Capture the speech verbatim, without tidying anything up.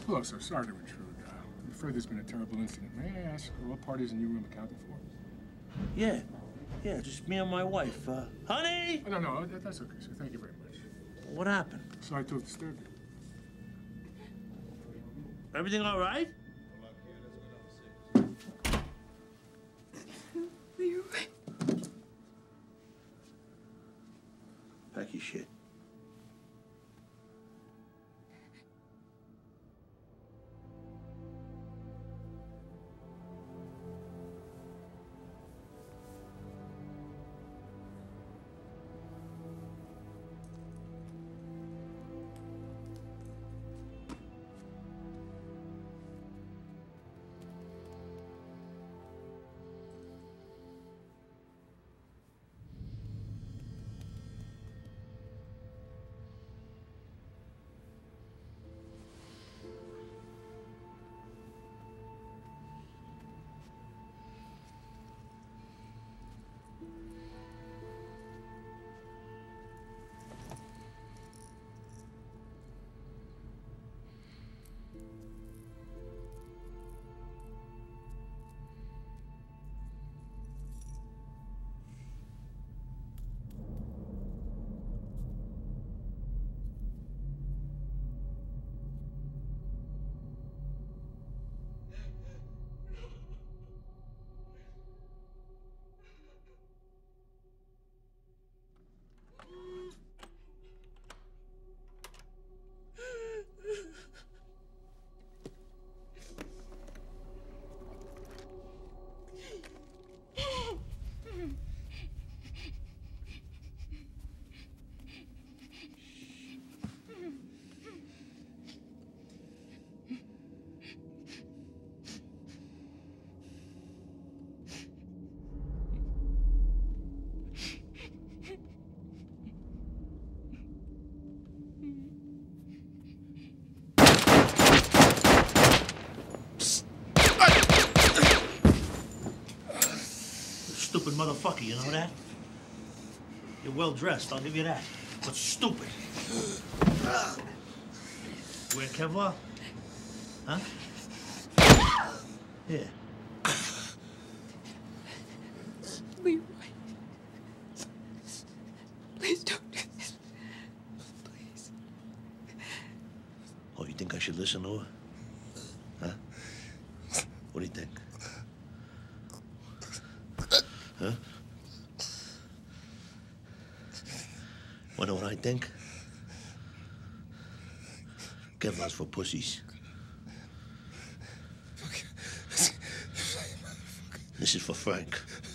Hello, sir. Sorry to intrude. Uh, I'm afraid there's been a terrible incident. May I ask, are all parties in your room accounted for? Yeah. Yeah, just me and my wife. Uh, honey! Oh, no, no, that, that's okay, sir. Thank you very much. What happened? Sorry to have disturbed you. Everything all right? Leroy. Pack your shit. Stupid motherfucker, you know that? You're well dressed, I'll give you that. But stupid. Wear Kevlar? Huh? Yeah. Leroy. Please don't do this. Please. Oh, you think I should listen to her? Huh? What do you think? Huh? Wanna know what I think? Kevlar's for pussies. This is for Frank.